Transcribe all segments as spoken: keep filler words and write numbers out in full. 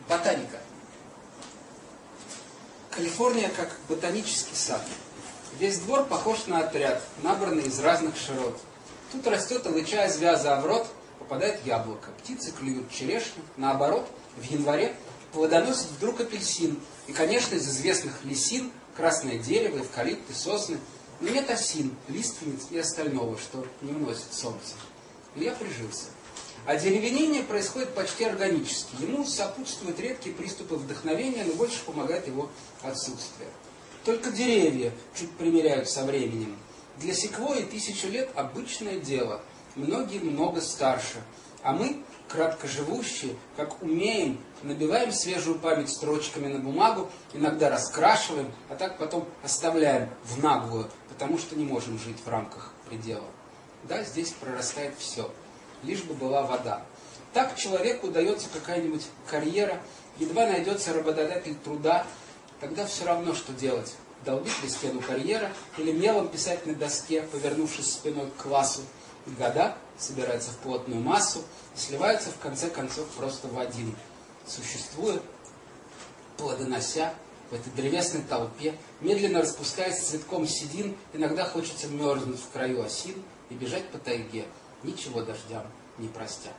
Ботаника. Калифорния как ботанический сад. Весь двор похож на отряд, набранный из разных широт. Тут растет алыча из вяза, а в рот попадает яблоко. Птицы клюют черешню. Наоборот, в январе плодоносит вдруг апельсин. И, конечно, из известных лисин красное дерево, эвкалипты, сосны. Но нет осин, лиственниц и остального, что не уносит солнце. И я прижился. А деревенение происходит почти органически. Ему сопутствуют редкие приступы вдохновения, но больше помогает его отсутствие. Только деревья чуть примиряют со временем. Для секвойи тысячу лет обычное дело. Многие много старше. А мы, краткоживущие, как умеем, набиваем свежую память строчками на бумагу, иногда раскрашиваем, а так потом оставляем в наглую, потому что не можем жить в рамках предела. Да, здесь прорастает все, лишь бы была вода. Так человеку удается какая-нибудь карьера, едва найдется работодатель труда, тогда все равно, что делать. Долбить ли стену карьера или мелом писать на доске, повернувшись спиной к классу. И года собираются в плотную массу и сливаются в конце концов просто в один. Существуя, плодонося в этой древесной толпе, медленно распускаясь цветком седин, иногда хочется мерзнуть в краю осин и бежать по тайге, ничего дождям не простя.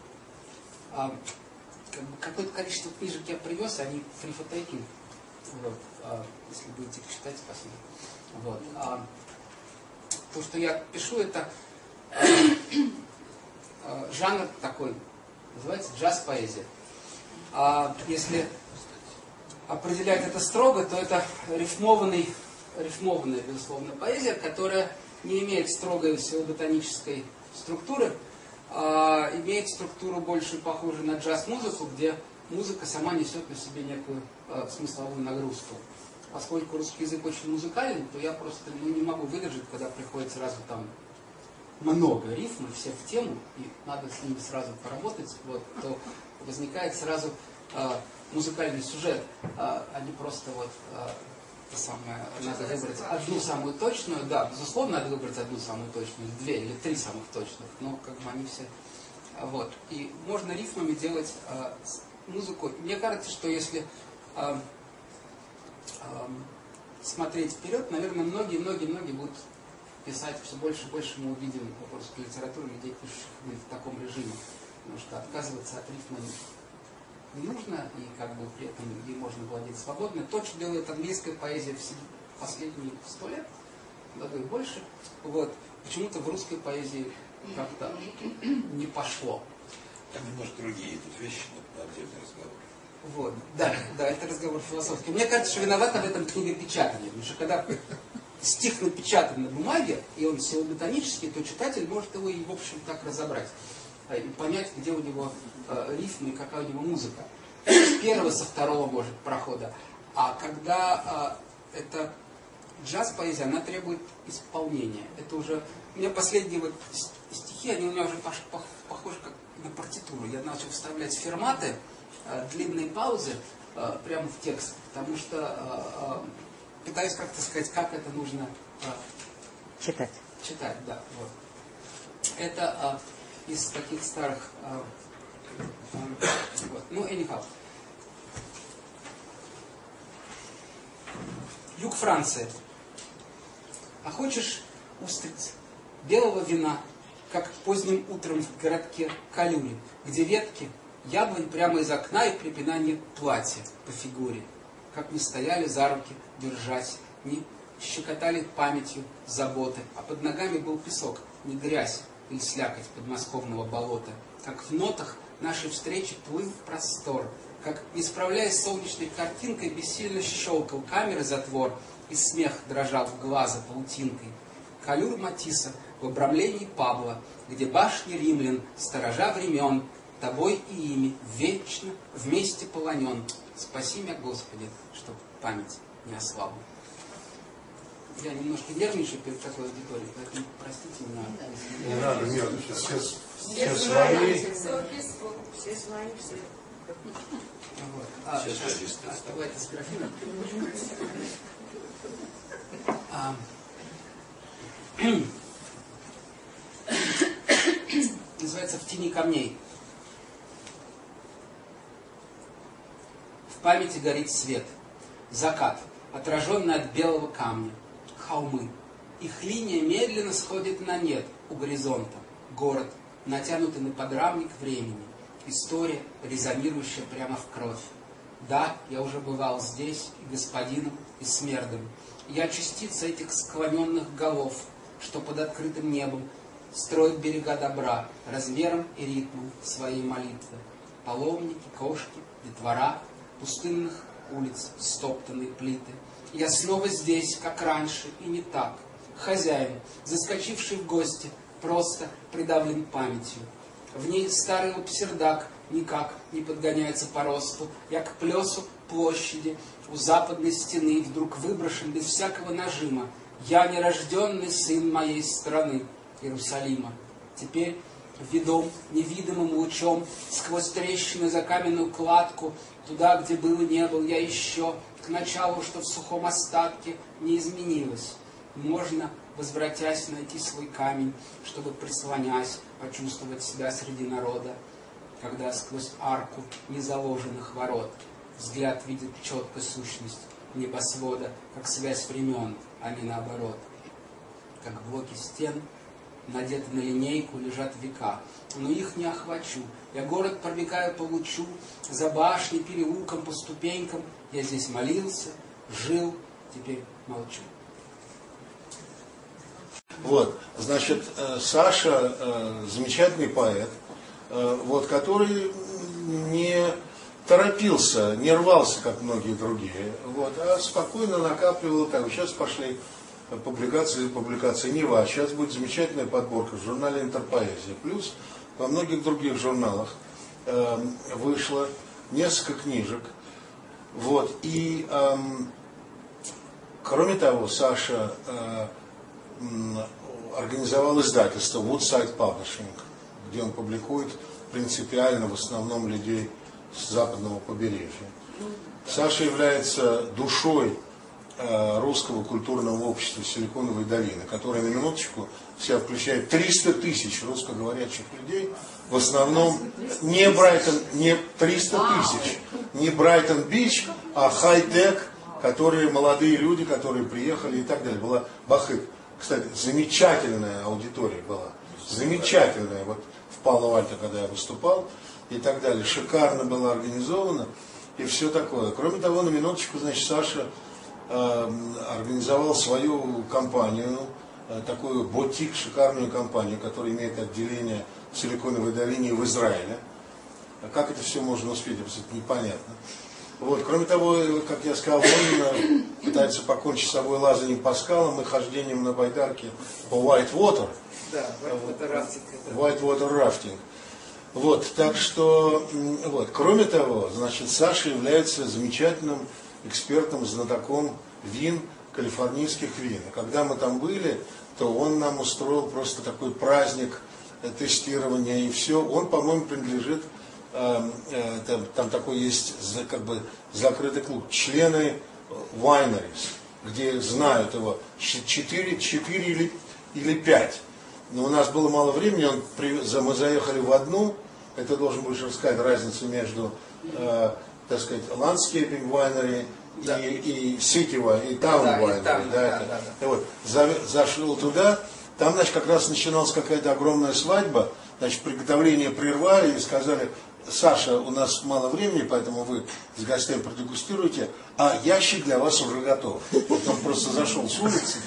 А, как бы, какое-то количество книжек я привез, они фрифотейкинг. Вот, а, если будете их читать, спасибо. Вот, а, то, что я пишу, это а, а, жанр такой, называется джаз-поэзия. А если определять это строго, то это рифмованный, рифмованная, безусловно, поэзия, которая не имеет строгой ботанической структуры, а имеет структуру больше похожую на джаз-музыку, где музыка сама несет на себе некую а, смысловую нагрузку. Поскольку русский язык очень музыкален, то я просто ну, не могу выдержать, когда приходит сразу там много рифм, все в тему, и надо с ними сразу поработать, вот, то возникает сразу а, музыкальный сюжет, а, а не просто вот а, то самое, надо выбрать одну самую точную, да, безусловно, надо выбрать одну самую точную, две или три самых точных, но как бы они все, а, вот, и можно рифмами делать а, музыку. Мне кажется, что если а, а, смотреть вперед, наверное, многие-многие-многие будут писать все больше и больше. Мы увидим в русской литературе людей, пишущих в таком режиме, потому что отказываться от рифма не нужно, и как бы при этом ей можно владеть свободно. То, что делает английская поэзия в последние сто лет, даже и больше, вот, почему-то в русской поэзии как-то не пошло. Там немножко другие тут вещи, но отдельный разговор. Вот, да, да, это разговор философский. Мне кажется, что виновата в этом книга печатания, потому что когда стих напечатан на бумаге, и он силоботанический, то читатель может его и, в общем, так разобрать. И понять, где у него э, рифмы и какая у него музыка. С первого, со второго, может, прохода. А когда э, это джаз-поэзия, она требует исполнения. Это уже... У меня последние вот стихи, они у меня уже пох, пох, похожи как на партитуру. Я начал вставлять ферматы, э, длинные паузы э, прямо в текст. Потому что э, э, пытаюсь как-то сказать, как это нужно э, читать. Читать, да. Вот. Это... Э, из таких старых... А, а, вот. Ну, anyhow. Юг Франции. А хочешь устриц белого вина, как поздним утром в городке Калюри, где ветки, яблонь прямо из окна и припинание платья по фигуре, как мы стояли за руки, держась, не щекотали памятью заботы, а под ногами был песок, не грязь, или слякоть подмосковного болота, как в нотах нашей встречи плыл простор, как, не справляясь с солнечной картинкой, бессильно щелкал камеры затвор, и смех дрожал в глаза паутинкой. Калюр Матисса в обрамлении Пабло, где башни римлян, сторожа времен, тобой и ими вечно вместе полонен. Спаси меня, Господи, чтоб память не ослабла. Я немножко нервничаю перед такой аудиторией, поэтому простите меня. Не надо, нет, все, все свои. Все свои, все. Вот. А, сейчас, сейчас давайте с графином. А, называется «В тени камней». памяти горит свет. Закат, отраженный от белого камня. Холмы. Их линия медленно сходит на нет у горизонта. Город, натянутый на подрамник времени. История, резонирующая прямо в кровь. Да, я уже бывал здесь и господином, и смердом. Я частица этих склоненных голов, что под открытым небом строят берега добра, размером и ритмом своей молитвы. Паломники, кошки, детвора, пустынных улиц, стоптанные плиты. Я снова здесь, как раньше, и не так. Хозяин, заскочивший в гости, просто придавлен памятью. В ней старый лапсердак никак не подгоняется по росту. Я к плесу площади у западной стены вдруг выброшен без всякого нажима. Я нерожденный сын моей страны, Иерусалима. Теперь, ведом невидимым лучом, сквозь трещины за каменную кладку, туда, где был и не был, я еще к началу, что в сухом остатке не изменилось. Можно, возвратясь, найти свой камень, чтобы, прислонясь, почувствовать себя среди народа, когда сквозь арку незаложенных ворот взгляд видит четко сущность небосвода, как связь времен, а не наоборот. Как блоки стен, надеты на линейку, лежат века, но их не охвачу. Я город пробегаю по лучу, за башней, переулком, по ступенькам. Я здесь молился, жил, теперь молчу. Вот, значит, Саша замечательный поэт, вот, который не торопился, не рвался, как многие другие, вот, а спокойно накапливал. Так, сейчас пошли публикации, публикации Нева, а сейчас будет замечательная подборка в журнале «Интерпоэзия». Плюс во многих других журналах э, вышло несколько книжек. Вот, и э, кроме того, Саша э, организовал издательство Woodside Publishing, где он публикует принципиально в основном людей с западного побережья. Саша является душой э, русского культурного общества Силиконовой долины, которое, на минуточку, в себя включает триста тысяч русскоговорящих людей, в основном не Брайтон, не триста тысяч, не Брайтон-Бич, а хай-тек, которые молодые люди, которые приехали и так далее. Была Бахык. Кстати, замечательная аудитория была. Замечательная. Вот в Пало-Альто, когда я выступал, и так далее. Шикарно было организовано и все такое. Кроме того, на минуточку, значит, Саша э, организовал свою компанию, э, такую ботик, шикарную компанию, которая имеет отделение в Силиконовой долине в Израиле. А как это все можно успеть, это непонятно. Вот. Кроме того, как я сказал, он пытается покончить с собой лазанием по скалам и хождением на байдарке по Whitewater. Да, Whitewater рафтинг. Whitewater рафтинг. Вот, так что, вот, кроме того, значит, Саша является замечательным экспертом, знатоком вин, калифорнийских вин. И когда мы там были, то он нам устроил просто такой праздник тестирования и все. Он, по-моему, принадлежит, э, э, там, там такой есть как бы закрытый клуб, члены wineries, где знают его четыре, четыре или, или пять. Но у нас было мало времени, он, мы заехали в одну. Это должен будешь рассказать разницу между, э, так сказать, landscaping winery да. и, и city winery, и town да, winery. И town, да, да, да, да. Вот, за, зашел туда, там, значит, как раз начиналась какая-то огромная свадьба, значит, приготовление прервали и сказали: Саша, у нас мало времени, поэтому вы с гостями продегустируете, а ящик для вас уже готов. Вот он просто зашел с улицы.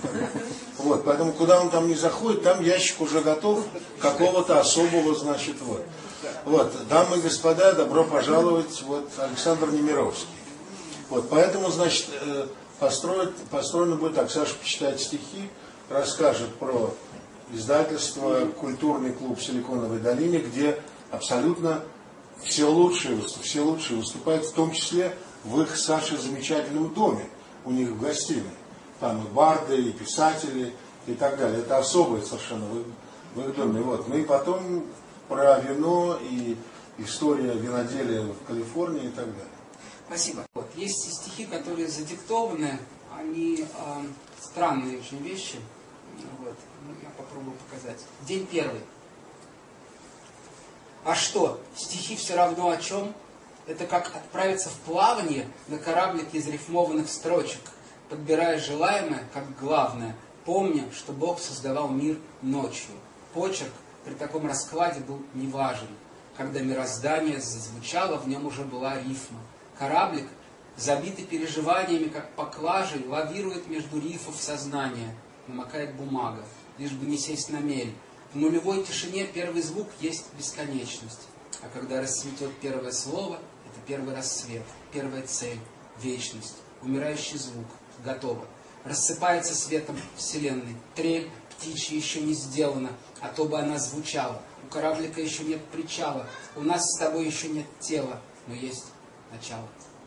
Вот, поэтому куда он там не заходит, там ящик уже готов, какого-то особого, значит, вот. Вот, дамы и господа, добро пожаловать, вот, Александр Немировский. Вот, поэтому, значит, построить, построено будет так: Саша почитает стихи, расскажет про издательство, культурный клуб в Силиконовой долине, где абсолютно все лучшие, все лучшие выступают, в том числе в их, Саше, замечательном доме, у них в гостиной. Там и барды, и писатели, и так далее. Это особое совершенно в их, в их доме. Вот. Ну и потом про вино и история виноделия в Калифорнии и так далее. Спасибо. Вот. Есть стихи, которые задиктованы, они э, странные очень вещи. Вот. Я попробую показать. День первый. А что, стихи все равно о чем? Это как отправиться в плавание на кораблике из рифмованных строчек, подбирая желаемое как главное, помня, что Бог создавал мир ночью. Почерк при таком раскладе был неважен. Когда мироздание зазвучало, в нем уже была рифма. Кораблик, забитый переживаниями, как поклажей, лавирует между рифов сознания. Намокает бумага, лишь бы не сесть на мель. В нулевой тишине первый звук есть бесконечность. А когда расцветет первое слово, это первый рассвет, первая цель, вечность, умирающий звук, готово. Рассыпается светом Вселенной. Трель птичья еще не сделана, а то бы она звучала. У кораблика еще нет причала, у нас с тобой еще нет тела, но есть начало.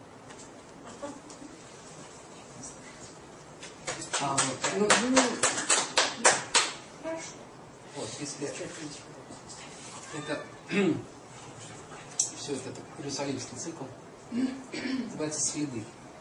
А, вот. Ну, ну, вот, если это все это иерусалимский цикл, называется «Следы».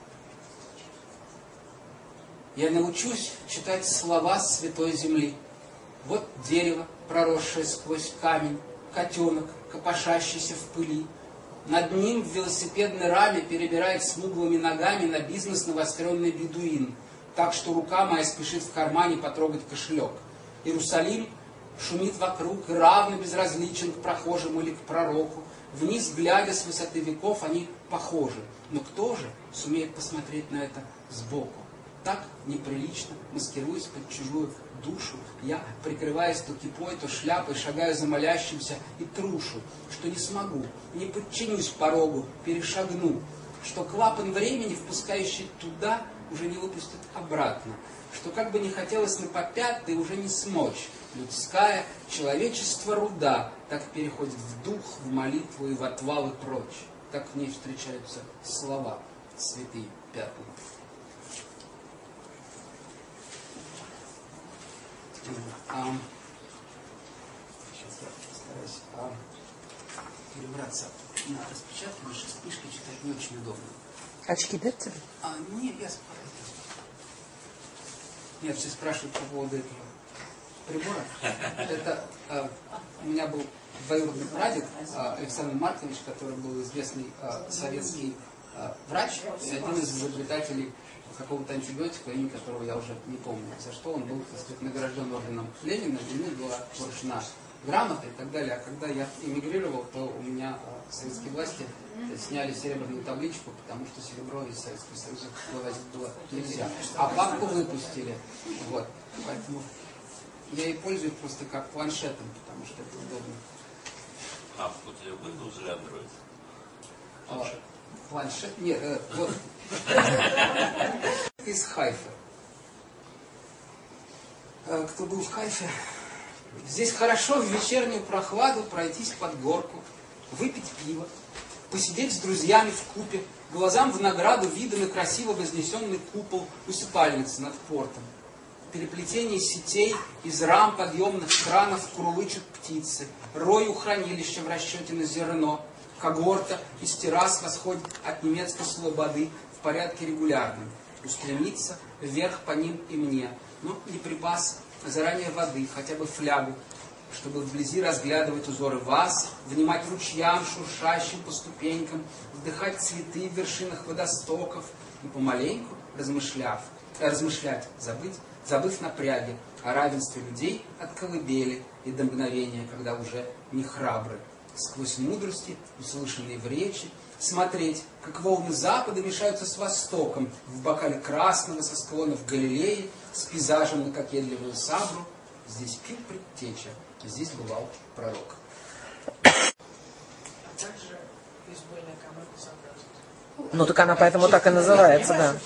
Я научусь читать слова святой земли. Вот дерево, проросшее сквозь камень, котенок, копошащийся в пыли. Над ним в велосипедной раме перебирает смуглыми ногами на бизнес навостренный бедуин, так что рука моя спешит в кармане потрогать кошелек. Иерусалим шумит вокруг и равно безразличен к прохожим или к пророку. Вниз, глядя с высоты веков, они похожи. Но кто же сумеет посмотреть на это сбоку? Так неприлично, маскируясь под чужую душу, я, прикрываясь то кипой, то шляпой, шагаю за молящимся и трушу, что не смогу, не подчинюсь порогу, перешагну, что клапан времени, впускающий туда, уже не выпустит обратно, что как бы не хотелось на попятый, уже не смочь. Людская, человечество руда, так переходит в дух, в молитву и в отвал и прочь. Так в ней встречаются слова, святые пятна. А, сейчас я постараюсь а, перебраться на распечатку, потому что с книжкой читать не очень удобно. Очки дать тебе? А, нет, я спрашиваю. Нет, все спрашивают по поводу этого прибора. Это а, у меня был двоюродный прадед а, Александр Маркович, который был известный а, советский а, врач, и один из изобретателей какого-то антибиотика, имя которого я уже не помню, за что он был, так сказать, награжден орденом Ленина, ему была вручена грамота и так далее. А когда я эмигрировал, то у меня э, советские власти сняли серебряную табличку, потому что серебро из Советского Союза вывозить было нельзя. А папку выпустили. Вот. Поэтому я и пользуюсь просто как планшетом, потому что это удобно. А у тебя Windows или Android? Планшет? Планшет? Нет, э, вот. Из Хайфа. Кто был в Хайфе? Здесь хорошо в вечернюю прохладу пройтись под горку, выпить пиво, посидеть с друзьями вкупе, глазам в награду вида на красиво вознесенный купол усыпальницы над портом. Переплетение сетей из рам подъемных кранов курлычут птицы, рой у хранилища в расчете на зерно, когорта из террас восходит от немецкой слободы в порядке регулярном. Устремиться вверх по ним и мне. Ну, не припас, а заранее воды, хотя бы флягу, чтобы вблизи разглядывать узоры ваз, внимать ручьям, шуршащим по ступенькам, вдыхать цветы в вершинах водостоков и помаленьку, размышляв, э, размышлять, забыть, забыв напряги о равенстве людей от колыбели и до мгновения, когда уже не храбры. Сквозь мудрости, услышанные в речи, смотреть, как волны Запада мешаются с Востоком в бокале красного со склонов Галилеи, с пейзажем на кокетливую Сабру. Здесь пил предтеча, здесь бывал пророк. Ну так она поэтому так и называется, да.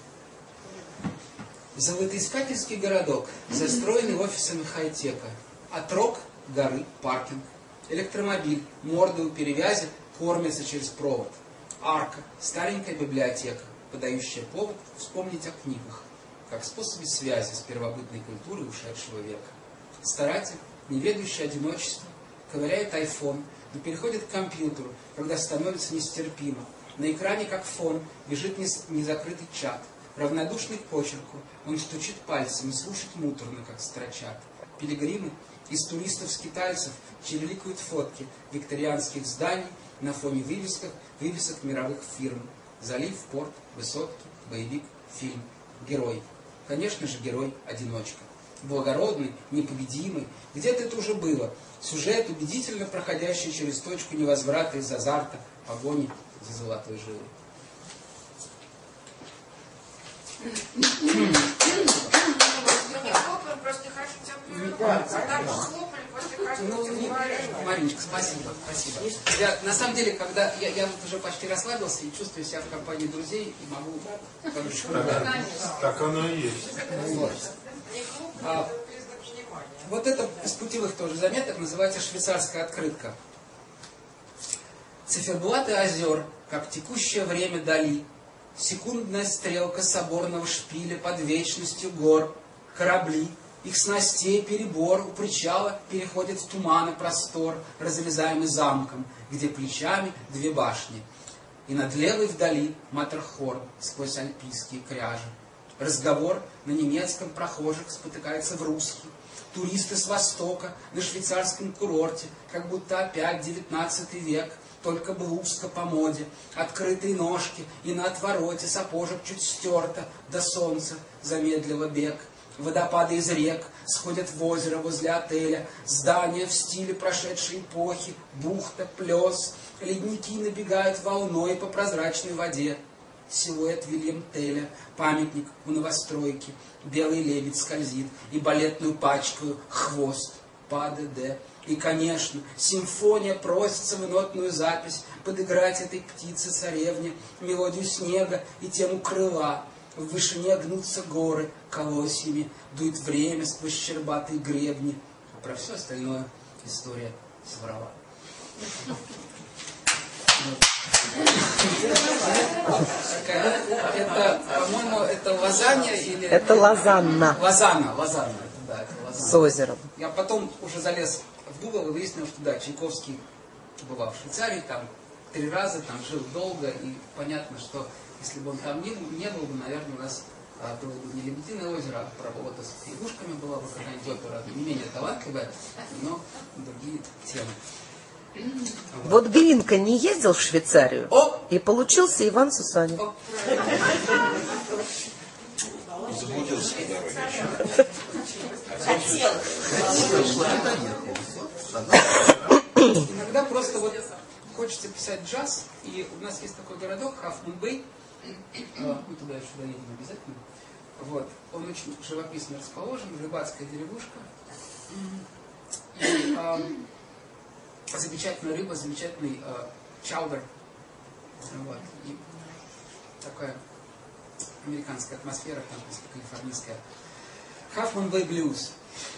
Золотоискательский городок, застроенный офисами хай-тека. Отрог горы, паркинг. Электромобиль, морды у перевязи, кормится через провод. Арка, старенькая библиотека, подающая повод вспомнить о книгах, как способе связи с первобытной культурой ушедшего века. Старатель, не ведающий одиночества, ковыряет айфон, но переходит к компьютеру, когда становится нестерпимо. На экране, как фон, бежит незакрытый чат. Равнодушный к почерку, он стучит пальцами, слушает муторно, как строчат. Пилигримы из туристов-скитальцев чириликают фотки викторианских зданий, на фоне вывесок, вывесок мировых фирм. Залив, порт, высотки, боевик, фильм. Герой. Конечно же, герой-одиночка. Благородный, непобедимый. Где-то это уже было. Сюжет, убедительно проходящий через точку невозврата из азарта, погони за золотой жилой. Мариночка, спасибо, спасибо. Я, на самом деле, когда я, я вот уже почти расслабился и чувствую себя в компании друзей и могу... Так, так оно и есть. Вот. А, вот это из путевых тоже заметок называется швейцарская открытка. Циферблаты озер, как текущее время дали, секундная стрелка соборного шпиля под вечностью гор, корабли, их снастей перебор у причала переходит в туман и простор, разрезаемый замком, где плечами две башни. И над левой вдали Маттерхорн сквозь альпийские кряжи. Разговор на немецком прохожих спотыкается в русский. Туристы с востока на швейцарском курорте, как будто опять девятнадцатый век, только блузка по моде, открытые ножки, и на отвороте сапожек чуть стерто, до солнца замедлило бег. Водопады из рек сходят в озеро возле отеля, здания в стиле прошедшей эпохи, бухта, плес, ледники набегают волной по прозрачной воде. Силуэт Вильям Теля, памятник у новостройки, белый лебедь скользит, и балетную пачкаю хвост по АДД. И, конечно, симфония просится в нотную запись подыграть этой птице-царевне мелодию снега и тему крыла. В вышине гнутся горы колосьями, дует время сквозь щербатые гребни. А про все остальное история соврала. Это, по-моему, это лазанья или... Это Лозанна. Лозанна, Лозанна. Да, это Лозанна. С озером. Я потом уже залез в Google и выяснил, что да, Чайковский бывал в Швейцарии, там три раза, там жил долго, и понятно, что если бы он там не, не был бы, наверное, у нас а, было бы не Лебединое озеро, а работа с лягушками была бы какая-нибудь опера, не менее талантливая, но другие темы. Вот Белинка не ездил в Швейцарию, О! И получился Иван Сусанин. О! Заблудился по дороге. Иногда просто вот хочется писать джаз, и у нас есть такой городок, Хафмун-Бэй, мы туда еще доедем обязательно. Вот. Он очень живописно расположен, рыбацкая деревушка. И, э, замечательная рыба, замечательный э, чаудер. Вот. И такая американская атмосфера, там, калифорнийская. Хафмун-Бэй блюз.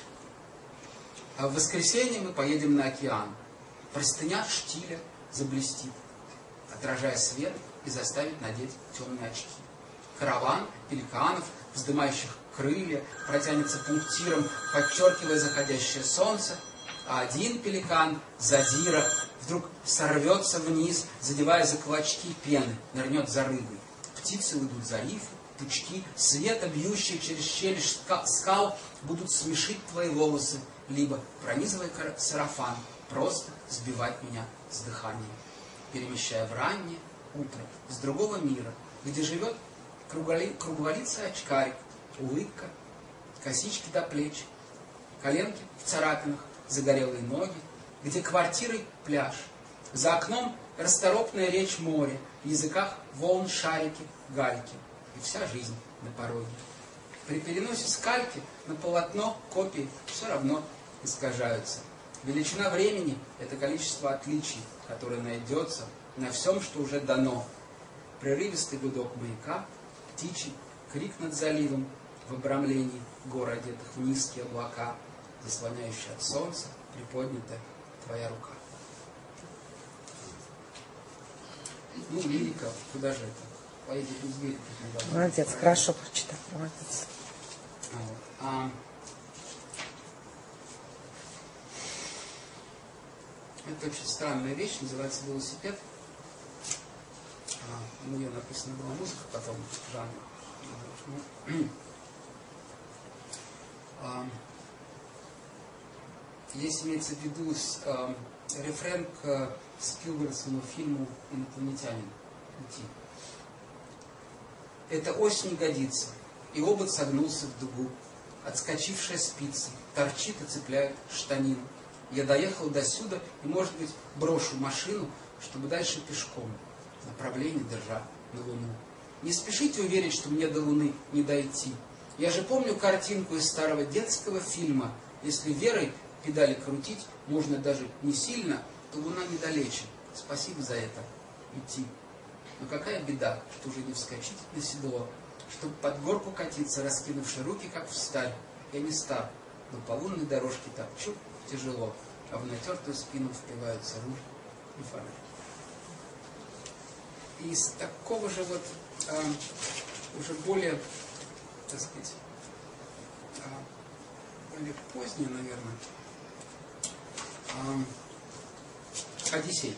А в воскресенье мы поедем на океан. Простыня штиля заблестит, отражая свет и заставит надеть темные очки. Караван пеликанов, вздымающих крылья, протянется пунктиром, подчеркивая заходящее солнце, а один пеликан, задира, вдруг сорвется вниз, задевая за клочки пены, нырнет за рыбой. Птицы уйдут за рифы, пучки света, бьющие через щель скал, будут смешить твои волосы, либо, пронизывая сарафан, просто сбивать меня с дыханием, перемещая в раннее утро с другого мира, где живет круглолицый очкарик, улыбка, косички до плеч, коленки в царапинах, загорелые ноги, где квартирой пляж, за окном расторопная речь моря, в языках волн шарики, гальки, и вся жизнь на пороге. При переносе с кальки на полотно копии все равно искажаются. Величина времени – это количество отличий, которое найдется на всем, что уже дано. Прерывистый гудок маяка, птичий крик над заливом, в обрамлении гор, одетых в низкие облака, заслоняющие от солнца приподнятая твоя рука. Ну, лирика, куда же это? Поедет из двери. Молодец, хорошо прочитал. Молодец. А вот. а, это очень странная вещь, называется велосипед. А, у нее написана была музыка, потом жанр. Ну, а, здесь имеется в виду с, а, рефрен к Спилбергскому фильму «Инопланетянин». Идти. Эта ось не годится, и обод согнулся в дугу. Отскочившая спица торчит и цепляет штанину. Я доехал до сюда и, может быть, брошу машину, чтобы дальше пешком, направление держа на Луну. Не спешите уверить, что мне до Луны не дойти. Я же помню картинку из старого детского фильма. Если верой педали крутить можно даже не сильно, то Луна недалече. Спасибо за это. Идти. Но какая беда, что уже не вскочить на седло, чтобы под горку катиться, раскинувши руки, как в сталь. Я не стар, но по лунной дорожке так чуп тяжело, а в натертую спину впиваются руль и фонарь. И из такого же вот а, уже более, так сказать, а, более позднее, наверное, а, Одиссей.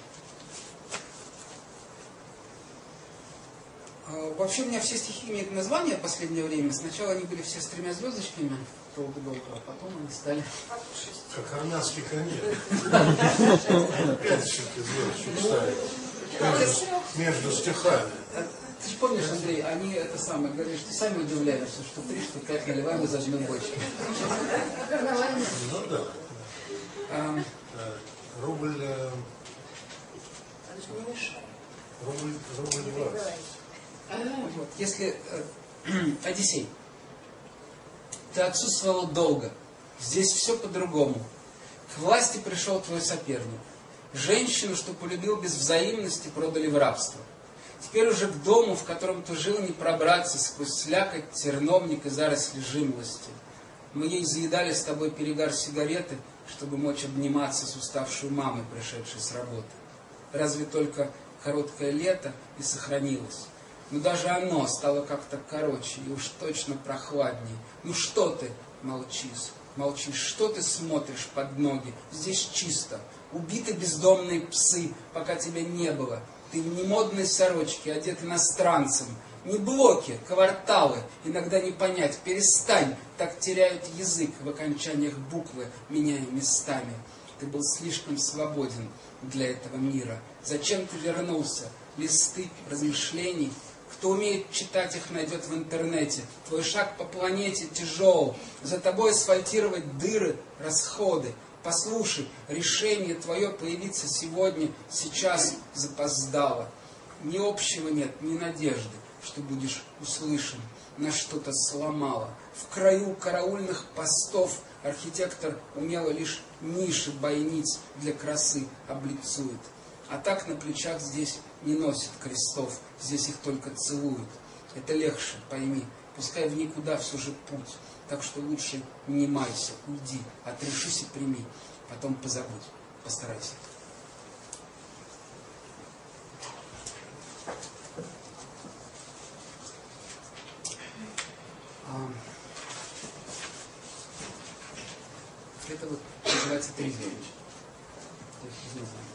Вообще у меня все стихи имеют название в последнее время. Сначала они были все с тремя звездочками, долго-долго, а потом они стали... Как армянский коньяк. Пяточки звездочек ставят. Между стихами. Ты же помнишь, Андрей, они это самое, говоришь, ты сами удивляешься, что три, что пять наливаем и зажмем бочки. Ну да. А, рубль... Рубль, рубль двадцать. Вот, если э, Одиссей, ты отсутствовал долго, здесь все по-другому. К власти пришел твой соперник. Женщину, что полюбил без взаимности, продали в рабство. Теперь уже к дому, в котором ты жил, не пробраться сквозь слякоть, терновник и заросли жимолости. Мы ей заедали с тобой перегар сигареты, чтобы мочь обниматься с уставшей мамой, пришедшей с работы. Разве только короткое лето и сохранилось. Но даже оно стало как-то короче и уж точно прохладнее. Ну что ты молчишь? Молчишь, что ты смотришь под ноги? Здесь чисто. Убиты бездомные псы, пока тебя не было. Ты в немодной сорочке, одет иностранцем. Не блоки, кварталы, иногда не понять. Перестань, так теряют язык в окончаниях буквы, меняя местами. Ты был слишком свободен для этого мира. Зачем ты вернулся? Листы размышлений. Кто умеет читать их, найдет в интернете. Твой шаг по планете тяжел. За тобой асфальтировать дыры, расходы. Послушай, решение твое появиться сегодня, сейчас запоздало. Ни общего нет, ни надежды, что будешь услышан. На что-то сломало. В краю караульных постов архитектор умело лишь ниши бойниц для красы облицует. А так на плечах здесь не носят крестов, здесь их только целуют. Это легче, пойми, пускай в никуда все же путь. Так что лучше не майся, уйди, отрешись и прими, потом позабудь, постарайся. Это вот называется трезвенник. То есть не знаю.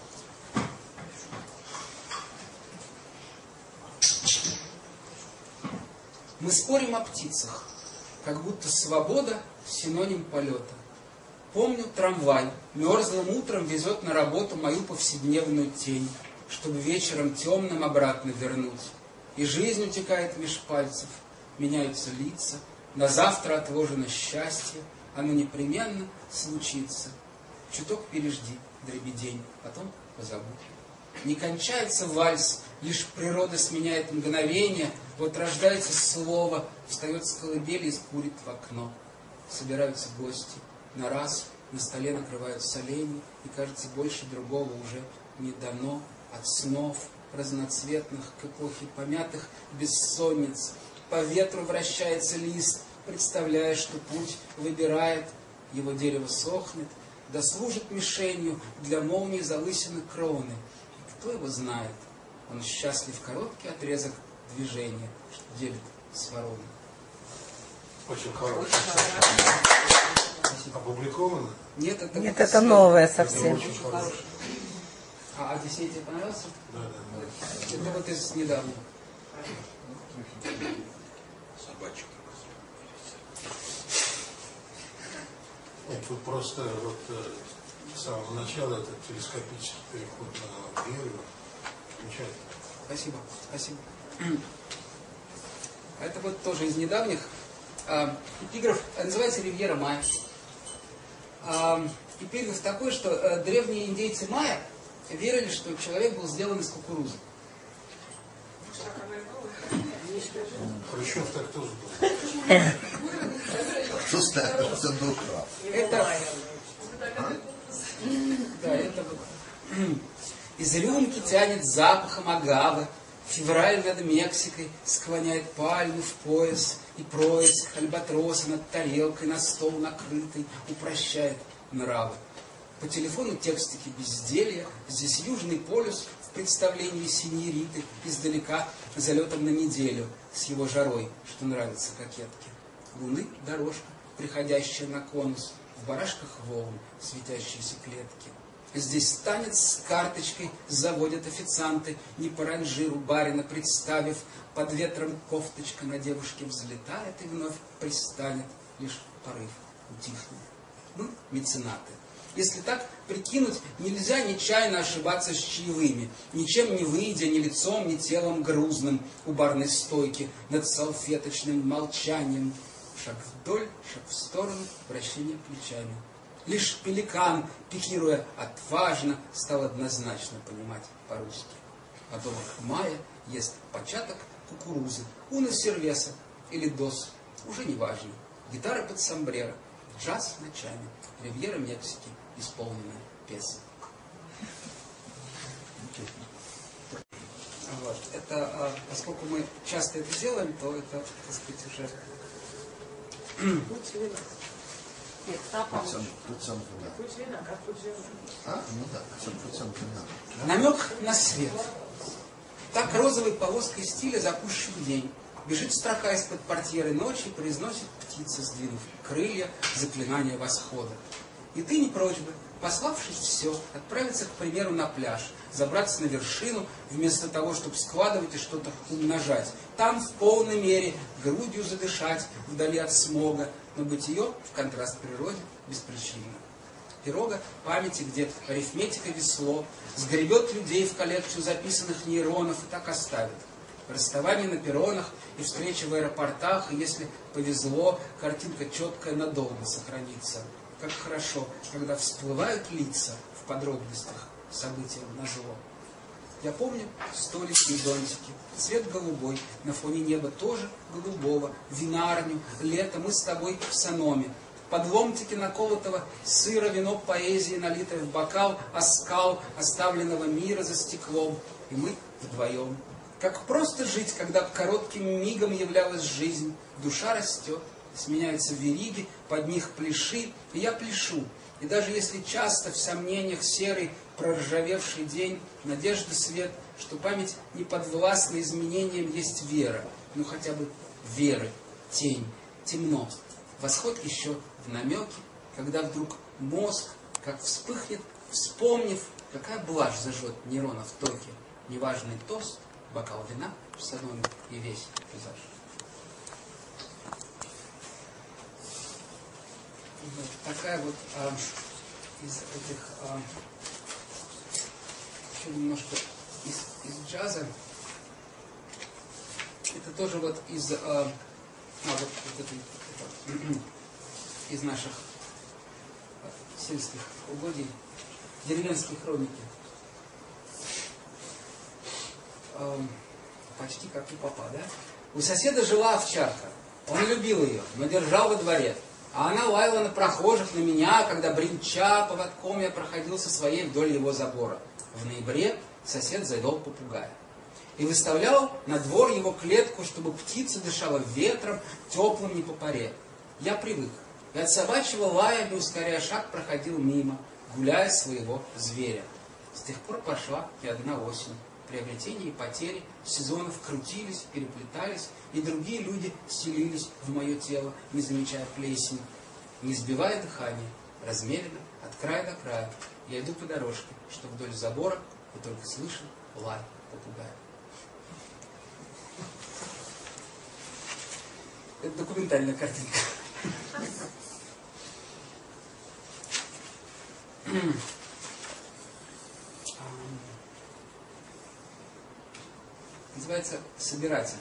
Мы спорим о птицах, как будто свобода – синоним полета. Помню трамвай, мерзлым утром везет на работу мою повседневную тень, чтобы вечером темным обратно вернуть. И жизнь утекает меж пальцев, меняются лица, на завтра отложено счастье, оно непременно случится. Чуток пережди, дребедень, потом позабудь. Не кончается вальс, лишь природа сменяет мгновение. Вот рождается слово, встает с колыбели и скурит в окно. Собираются гости. На раз на столе накрывают соленья, и, кажется, больше другого уже не дано. От снов разноцветных к эпохе помятых бессонниц. По ветру вращается лист, представляя, что путь выбирает. Его дерево сохнет, да служит мишенью для молнии залысины кроны. Кто его знает? Он счастлив короткий отрезок движения, что делит с вороной. Очень хороший. Опубликовано? Нет, это, Нет, это новое Это совсем. очень хороший. А Одиссей тебе понравился? Да, да, Это вот из недавно. Собачек. Нет, тут просто вот с самого начала этот телескопический переход на Берию. Замечательно. Спасибо, спасибо. Это вот тоже из недавних. Эпиграф называется «Ривьера Майя». Эпиграф такой, что древние индейцы майя верили, что человек был сделан из кукурузы. Хрущев так тоже был. Что ставил? Он был прав. Это... Да, это вот... Из рюмки тянет запахом агавы, февраль над Мексикой склоняет пальму в пояс, и происк альбатроса над тарелкой на стол накрытый упрощает нравы. По телефону текстики безделья, здесь Южный полюс в представлении синьориты, издалека залетом на неделю, с его жарой, что нравится кокетке. Луны дорожка, приходящая на конус, в барашках волн, светящиеся клетки. Здесь танец с карточкой заводят официанты, не по ранжиру барина представив, под ветром кофточка на девушке взлетает и вновь пристанет, лишь порыв утихнет. Мы меценаты. Если так прикинуть, нельзя нечаянно ошибаться с чаевыми, ничем не выйдя, ни лицом, ни телом грузным у барной стойки над салфеточным молчанием. Шаг вдоль, шаг в сторону, вращение плечами. Лишь пеликан, пикируя отважно, стал однозначно понимать по-русски. Потомок мая ест початок кукурузы, уна сервеса или дос, уже не важно. Гитара под сомбреро, джаз ночами, ривьера Мексики, исполненная песня. Вот. Это, поскольку мы часто это делаем, то это, так сказать, уже... Нет, тапа. А? Ну да, намек на свет. Так розовой полоской стиля запущен день. Бежит строка из-под портьеры ночи, произносит птица, сдвинув крылья, заклинание восхода. И ты не прочь бы, пославшись все, отправиться, к примеру, на пляж, забраться на вершину, вместо того, чтобы складывать и что-то умножать. Там в полной мере грудью задышать, вдали от смога, но бытие, в контраст природе, беспричинно. Пирога памяти, где арифметика весло, сгребет людей в коллекцию записанных нейронов и так оставит. Расставание на перронах и встречи в аэропортах, и если повезло, картинка четкая надолго сохранится. Как хорошо, когда всплывают лица в подробностях события назло. Я помню столики и зонтики, цвет голубой, на фоне неба тоже голубого, винарню, лето мы с тобой в Саноме. Под ломтики наколотого сыра, вино поэзии, налитое в бокал, оскал оставленного мира за стеклом. И мы вдвоем. Как просто жить, когда коротким мигом являлась жизнь. Душа растет, сменяются вериги, под них пляши, и я пляшу. И даже если часто в сомнениях серый проржавевший день, надежда свет, что память не подвластна изменениям, есть вера. Ну хотя бы веры, тень, темно. Восход еще в намеке, когда вдруг мозг, как вспыхнет, вспомнив, какая блажь зажжет нейрона в токе. Неважный тост, бокал вина в Саноме и весь пейзаж. Вот такая вот а, из этих а, еще немножко из, из джаза. Это тоже вот из а, а, вот, вот этой, это, из наших сельских угодий, деревенские хроники. А, почти как у папа, да? У соседа жила овчарка. Он любил ее, но держал во дворе. А она лаяла на прохожих, на меня, когда бренча поводком я проходил со своей вдоль его забора. В ноябре сосед завел попугая. И выставлял на двор его клетку, чтобы птица дышала ветром, теплым не по паре. Я привык. И от собачьего лая, не ускоряя шаг, проходил мимо, гуляя своего зверя. С тех пор пошла и одна осень. Приобретения и потери сезонов крутились, переплетались, и другие люди селились в мое тело, не замечая плесени. Не сбивая дыхание, размеренно, от края до края, я иду по дорожке, что вдоль забора, и только слышу лай попугая. Это документальная картинка. Называется «Собиратель».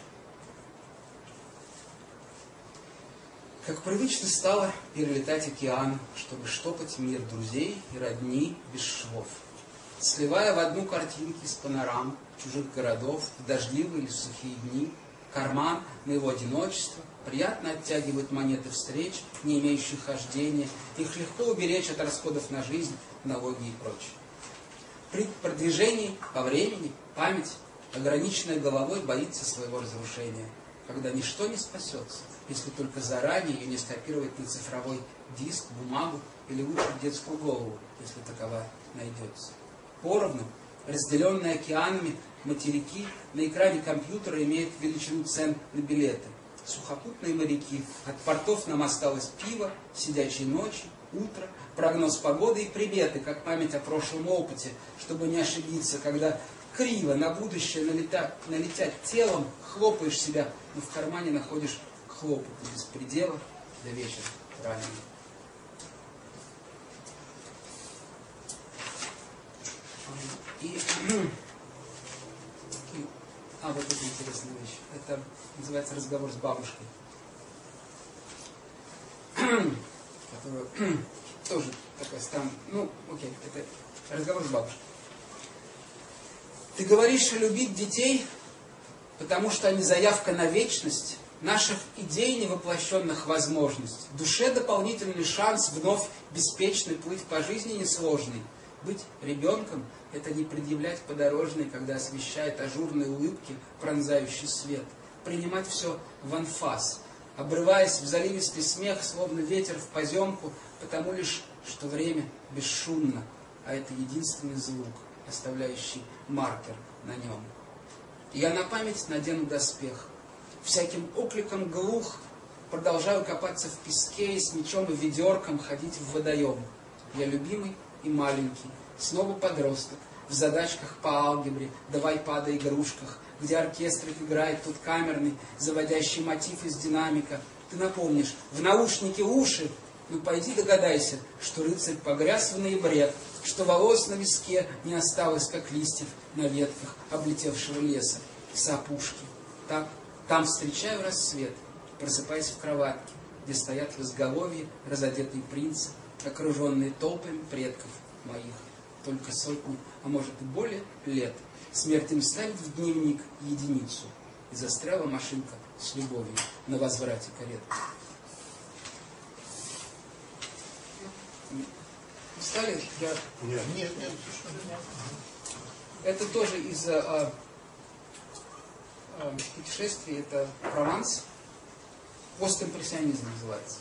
Как привычно стало перелетать океан, чтобы штопать мир друзей и родни без швов, сливая в одну картинку из панорам чужих городов в дождливые или сухие дни, карман моего одиночества приятно оттягивают монеты встреч, не имеющих хождения, их легко уберечь от расходов на жизнь, налоги и прочее. При продвижении по времени память, ограниченная головой, боится своего разрушения, когда ничто не спасется, если только заранее ее не скопировать на цифровой диск, бумагу или лучше детскую голову, если таковая найдется. Поровну, разделенные океанами, материки на экране компьютера имеют величину цен на билеты. Сухопутные моряки, от портов нам осталось пиво, сидячие ночи, утро, прогноз погоды и приметы, как память о прошлом опыте, чтобы не ошибиться, когда криво на будущее налетят, налетят телом, хлопаешь себя, но в кармане находишь хлопоты без предела до вечера раннего. И, и, а, вот это интересная вещь. Это называется «Разговор с бабушкой», которую тоже такой там, ну, окей, это разговор с бабушкой. Ты говоришь любить детей, потому что они заявка на вечность наших идей невоплощенных возможностей. В душе дополнительный шанс вновь беспечно плыть по жизни несложный. Быть ребенком – это не предъявлять подорожный, когда освещает ажурные улыбки пронзающий свет. Принимать все в анфас, обрываясь в заливистый смех, словно ветер в поземку, потому лишь, что время бесшумно, а это единственный звук, оставляющий маркер на нем. Я на память надену доспех. Всяким окликом глух продолжаю копаться в песке и с мечом и ведерком ходить в водоем. Я любимый и маленький, снова подросток, в задачках по алгебре, да в айпада-игрушках, где оркестр играет тут камерный, заводящий мотив из динамика. Ты напомнишь, в наушнике уши, ну пойди догадайся, что рыцарь погряз в ноябре, что волос на виске не осталось, как листьев на ветках облетевшего леса с опушки. Так, там встречаю рассвет, просыпаясь в кроватке, где стоят в изголовье разодетые принцы, окруженные толпами предков моих. Только сотни, а может и более лет. Смерть им ставит в дневник единицу. И застряла машинка с любовью на возврате карет. Устали? Я... Нет, нет, нет. Это тоже из а, а, путешествий, это Прованс. Постимпрессионизм называется.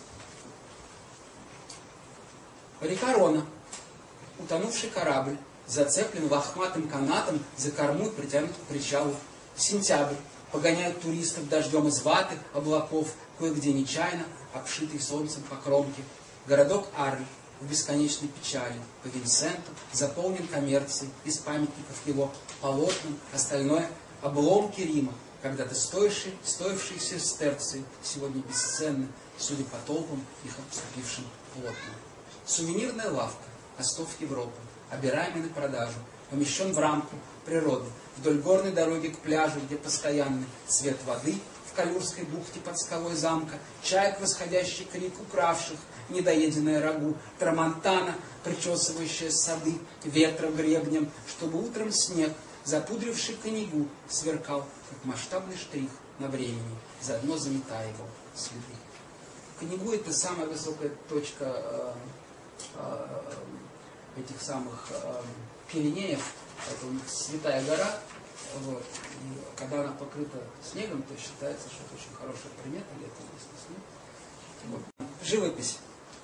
Река Рона. Утонувший корабль зацеплен лохматым канатом за корму и притянут к причалу. Сентябрь. Погоняют туристов дождем из ваты, облаков, кое-где нечаянно, обшитый солнцем по кромке. Городок Арль в бесконечной печали, по Винсенту, заполнен коммерцией, из памятников его полотнам, остальное — обломки Рима, когда-то стоившие, стоившие сестерции, сегодня бесценны, судя по толпам, их обступившим плотно. Сувенирная лавка, остов Европы, обираемый на продажу, помещен в рамку природы, вдоль горной дороги к пляжу, где постоянный цвет воды, в Калюрской бухте под скалой замка, чаек, восходящий крик укравших недоеденное рагу, трамонтана, причесывающая сады ветром гребнем, чтобы утром снег, запудривший коньягу, сверкал, как масштабный штрих на времени, заодно заметая его следы. Коньягу — это самая высокая точка э, э, этих самых э, Пиренеев, это у них святая гора, вот. И когда она покрыта снегом, то считается, что это очень хорошая примета летом, если снег. Вот. Живопись.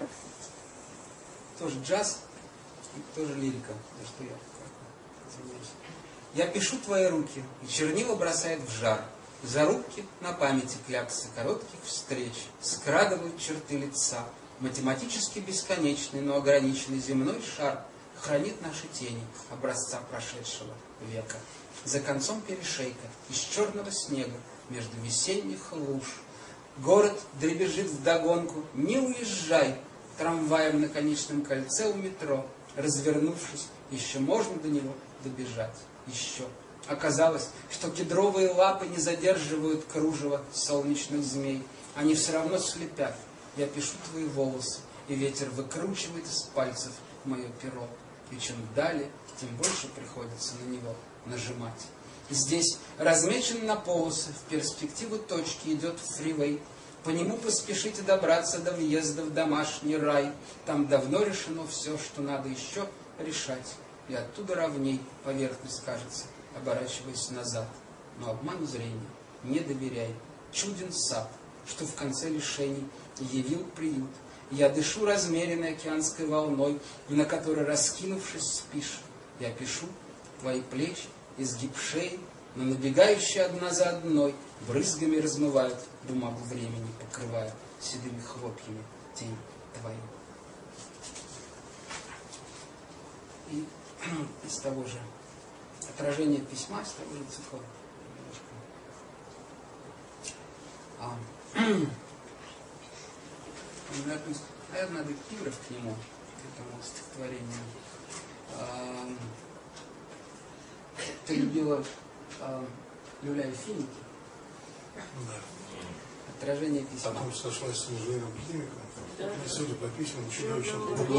Тоже джаз, и тоже лирика, за что я извиняюсь. Я пишу твои руки, и чернила бросает в жар. Зарубки на памяти кляксы коротких встреч скрадывают черты лица. Математически бесконечный, но ограниченный земной шар хранит наши тени образца прошедшего века. За концом перешейка из черного снега между весенних луж город дребезжит вдогонку. Не уезжай! Трамваем на конечном кольце у метро Развернувшись, еще можно до него добежать. Еще. Оказалось, что кедровые лапы не задерживают кружево солнечных змей. Они все равно слепят. Я пишу твои волосы, и ветер выкручивает из пальцев мое перо. И чем далее, тем больше приходится на него нажимать. Здесь размечен на полосы, в перспективу точки идет фривей. По нему поспешите добраться до въезда в домашний рай. Там давно решено все, что надо еще решать. И оттуда ровней поверхность кажется, оборачиваясь назад. Но обману зрения не доверяй. Чуден сад, что в конце лишений явил приют. Я дышу размеренной океанской волной, на которой, раскинувшись, спишь. Я пишу твои плечи, изгиб шеи, но набегающие одна за одной брызгами размывают бумагу времени, покрывая седыми хлопьями тень твою. И из того же отражения письма, из того же цикла. А, наверное, надо эпиграф к нему, к этому стихотворению. А, ты любила а, Люля и финики? Да. Отражение письма. Потом сошлась с инженером-химиком, и, судя по письмам, чудовищно.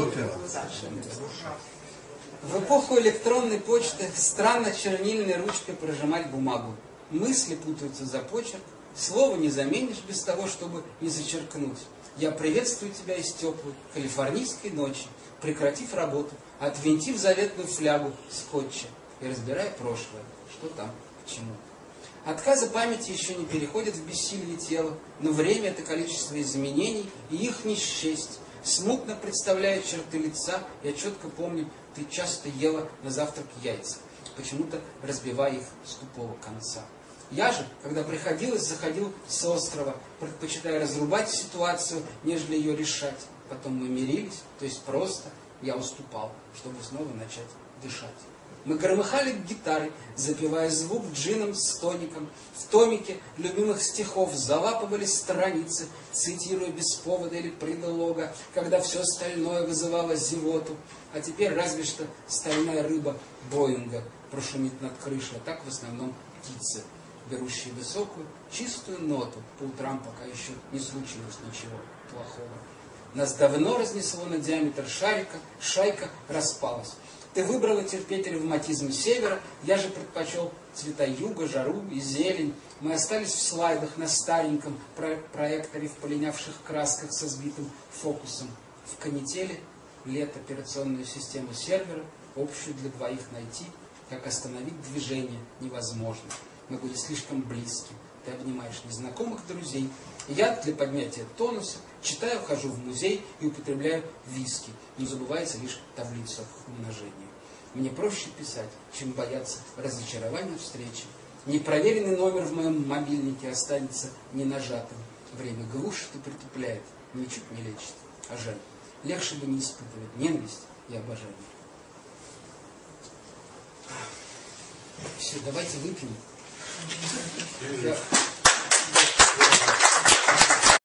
В эпоху электронной почты странно чернильной ручкой прожимать бумагу. Мысли путаются за почерк, слово не заменишь без того, чтобы не зачеркнуть. Я приветствую тебя из теплой калифорнийской ночи, прекратив работу, отвинтив заветную флягу скотча и разбирая прошлое, что там, к чему. Отказы памяти еще не переходят в бессилие тела, но время — это количество изменений, и их не счесть. Смутно представляя черты лица, я четко помню, ты часто ела на завтрак яйца, почему-то разбивая их с тупого конца. Я же, когда приходилось, заходил с острова, предпочитая разрубать ситуацию, нежели ее решать. Потом мы мирились, то есть просто я уступал, чтобы снова начать дышать. Мы громыхали гитарой, запивая звук джином с тоником. В томике любимых стихов залапывали страницы, цитируя без повода или предлога, когда все остальное вызывало зевоту. А теперь разве что стальная рыба Боинга прошумит над крышей, а так в основном птицы, берущие высокую, чистую ноту по утрам, пока еще не случилось ничего плохого. Нас давно разнесло на диаметр шарика, шайка распалась. Ты выбрала терпеть ревматизм севера, я же предпочел цвета юга, жару и зелень. Мы остались в слайдах на стареньком про проекторе в полинявших красках со сбитым фокусом. В канители лет операционную систему сервера, общую для двоих найти, как остановить движение невозможно. Мы были слишком близки. Ты обнимаешь незнакомых друзей. Я для поднятия тонуса читаю, хожу в музей и употребляю виски. Но забывается лишь таблица умножения. Мне проще писать, чем бояться разочарования встречи. Непроверенный номер в моем мобильнике останется ненажатым. Время глушит и притупляет, ничуть не лечит. А жаль, легче бы не испытывать ненависть и обожание. Все, давайте выпьем. Я